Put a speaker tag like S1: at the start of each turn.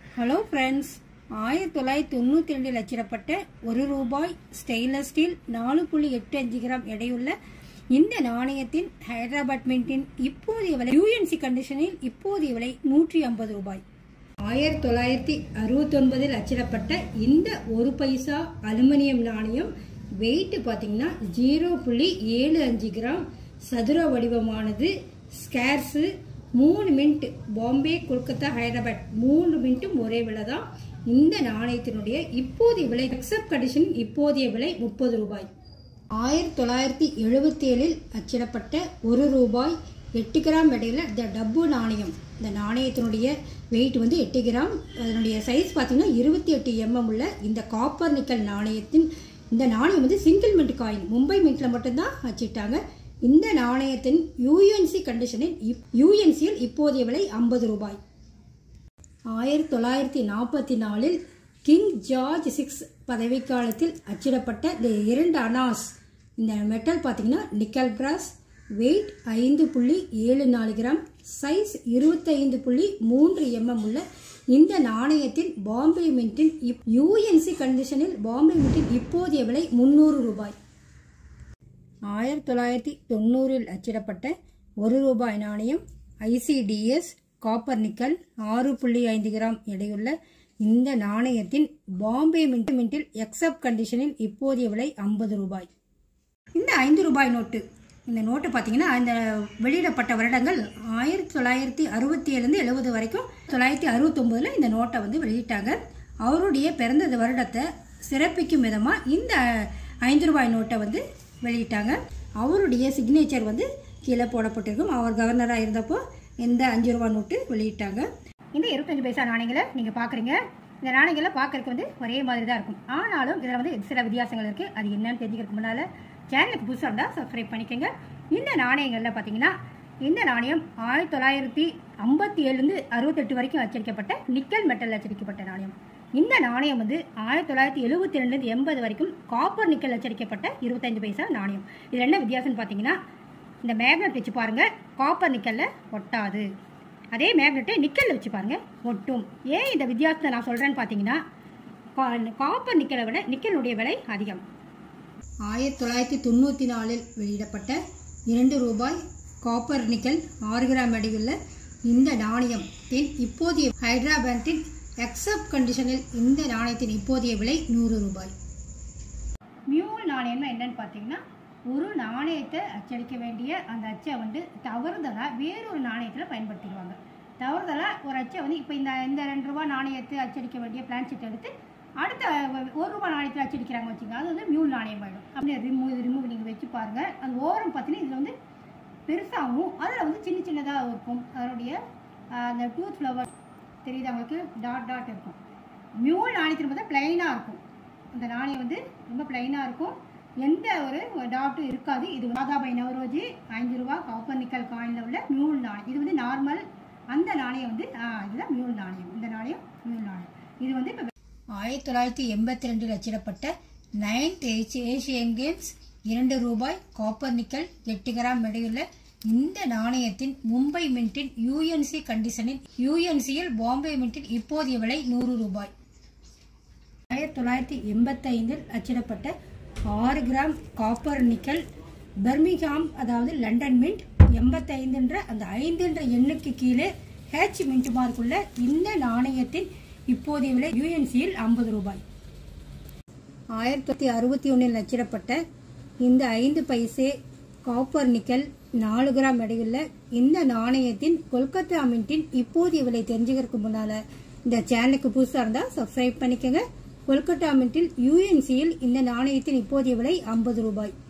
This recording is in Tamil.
S1: ஹலோ ஃப்ரெண்ட்ஸ், 1992 அச்சிடப்பட்ட ₹1 ஸ்டெயின்லெஸ் ஸ்டீல் 4.85 கிராம் எடையுள்ள இந்த நாணயத்தின் ஹைதராபாத் மின்ட்டின் இப்போதைய விலை யூஎன்சி கண்டிஷனில் இப்போதைய விலை ₹150. 1969 அச்சிடப்பட்ட இந்த 1 பைசா அலுமினியம் நாணயம் வெயிட் பார்த்தீங்கன்னா 0.75 கிராம், சதுர வடிவமானது, ஸ்கேர்ஸு, 3 மின்ட், பாம்பே, கொல்கத்தா, ஹைதராபாத் 3 மின்ட்டும் ஒரே விலை தான். இந்த நாணயத்தினுடைய இப்போதைய விலை எக்ஸப்ட் கண்டிஷன் இப்போதைய விலை ₹30. 1977 அச்சிடப்பட்ட ₹1 8 கிராம் எடையில் இந்த டப்பு நாணயம். இந்த நாணயத்தினுடைய வெயிட் 8 கிராம், அதனுடைய சைஸ் பார்த்தீங்கன்னா 28 mm உள்ள இந்த காப்பர் நிக்கல் நாணயத்தின் இந்த நாணயம் சிங்கிள் மின்ட் காயின், மும்பை மின்ட்ல மட்டும்தான் அச்சிட்டாங்க. இந்த நாணயத்தின் யூஎன்சி கண்டிஷனில் யூஎன்சியில் இப்போதைய விலை ₹50. 1944 கிங் ஜார்ஜ் 6 பதவிக்காலத்தில் அச்சிடப்பட்ட இந்த 2 அனாஸ். இந்த மெட்டல் பார்த்தீங்கன்னா nickel brass, weight 5.74 gram, size 25.3 mm உள்ள இந்த நாணயத்தின் பாம்பே மின்ட்டின் யூஎன்சி கண்டிஷனில் பாம்பே மின்ட்டின் இப்போதைய விலை ₹300. 1990 அச்சிடப்பட்ட ₹1 நாணயம் ஐசிடிஎஸ் காப்பர் நிக்கல் 6.5 கிராம் எடையுள்ள இந்த நாணயத்தின் பாம்பே மின்ட்டில் எக்ஸப்ட் கண்டிஷனில் இப்போதைய விலை ₹50. இந்த ₹5 நோட்டு, இந்த நோட்டு பார்த்தீங்கன்னா இந்த வெளியிடப்பட்ட வருடங்கள் 1967 70 வரைக்கும். 1969 இந்த நோட்டை வெளியிட்டாங்க. அவருடைய பிறந்த வருடத்தை சிறப்பிக்கும் விதமாக இந்த ₹5 நோட்டை வெளியிட்டாங்க. அவருடைய சிக்னேச்சர் கீழே போடப்பட்டிருக்கும். அவர் கவர்னராக இருந்தப்போ இந்த ₹5 நோட்டு வெளியிட்டாங்க. இந்த 25 பைசா நாணயங்களை நீங்கள் பார்க்குறீங்க. இந்த நாணயங்களை பார்க்கறதுக்கு ஒரே மாதிரி தான் இருக்கும். ஆனாலும் இதில் சில வித்தியாசங்கள் இருக்குது. அது என்னன்னு தெரிஞ்சுக்கிறதுக்கு முன்னால் சேனலுக்கு புதுசாக இருந்தால் சப்ஸ்கிரைப் பண்ணிக்கோங்க. இந்த நாணயங்களில் பார்த்தீங்கன்னா இந்த நாணயம் 1957 68 வரைக்கும் அச்சடிக்கப்பட்ட நிக்கல் மெட்டல் அச்சடிக்கப்பட்ட நாணயம். இந்த நாணயம் 1972 80 வரைக்கும் காப்பர் நிக்கல் அச்சடிக்கப்பட்ட 25 பைசா நாணயம். இது என்ன வித்தியாசம்னு பார்த்தீங்கன்னா, இந்த மேக்னெட் வச்சு பாருங்க, காப்பர் நிக்கல்ல ஒட்டாது. அதே மேக்னெட்டை நிக்கல்ல வச்சு பாருங்க, ஒட்டும். ஏன் இந்த வித்தியாசத்தை நான் சொல்றேன்னு பார்த்தீங்கன்னா, காப்பர் நிக்கலை விட நிக்கலுடைய விலை அதிகம். 1994 வெளியிடப்பட்ட ₹2 காப்பர் நிக்கல் 6 கிராம் எடையுள்ள இந்த நாணயத்தின் இப்போதைய ஹைதராபாத்தின் எக்ஸப்ட் கண்டிஷனில் இந்த நாணயத்தின் இப்போதைய விலை ₹100. மியூல் நாணயம்னா என்னன்னு பார்த்தீங்கன்னா, ஒரு நாணயத்தை அச்சடிக்க வேண்டிய அந்த அச்சை தவறுதலாக வேறொரு நாணயத்தில் பயன்படுத்திடுவாங்க. தவறுதலாக ஒரு அச்சை இப்போ இந்த ₹2 நாணயத்தை அச்சடிக்க வேண்டிய பிளான் ஷீட் எடுத்து அடுத்த ₹1 நாணயத்தில் அச்சடிக்கிறாங்க வச்சுங்க, அது மியூல் நாணயம் ஆகிடும். அப்படியே ரிமூவ் நீங்கள் வச்சு பாருங்கள். அந்த ஓரம் பார்த்தீங்கன்னா இதில் பெருசாகவும் அதில் சின்ன சின்னதாக இருக்கும். அதனுடைய அந்த டூத் ஃப்ளவர் தெரியுது அவங்களுக்கு, டாட் டாட் இருக்கும். மியூல் நாணயத்தில் பார்த்தா பிளைனாக இருக்கும். அந்த நாணயம் ரொம்ப பிளைனாக இருக்கும், எந்த ஒரு டாட்டும் இருக்காது. இது தாதாபாய் நவரோஜி ₹5 காப்பர் நிக்கல் காயினில் உள்ள மியூல் நாணயம். இது நார்மல். அந்த நாணயம் இதுதான் மியூல் நாணயம். இந்த நாணயம் மியூல் நாணயம். இது இப்போ 1982 அச்சிடப்பட்ட 9th Asian games ₹2 copper nickel 8 gram எடையுள்ள இந்த நாணயத்தின் மும்பை மின்ட்டின் யூஎன்சி கண்டிஷனில் யூஎன்சியில் பாம்பே மின்ட்டின் இப்போதைய விலை ₹100. 1985 அச்சிடப்பட்ட 6 கிராம் காப்பர் நிக்கல் பர்மிங்ஹாம், அதாவது லண்டன் மின்ட் 85 அந்த 5 எண்ணுக்கு கீழே ஹெச் மின்ட் மார்க்குள்ள இந்த நாணயத்தின் இப்போதைய விலை யூஎன்சியில் ₹50. 1961 அச்சிடப்பட்ட இந்த 5 பைசே காப்பர் நிக்கல் 4 கிராம் எடையுள்ள இந்த நாணயத்தின் கொல்கத்தா மின்ட்டின் இப்போதைய விலை தெரிஞ்சுக்கிறதுக்கு முன்னால் இந்த சேனலுக்கு புதுசாக இருந்தால் சப்ஸ்கிரைப் பண்ணிக்கோங்க. கொல்கத்தா மின்ட்டில் யூஎன்சியில் இந்த நாணயத்தின் இப்போதைய விலை ₹50.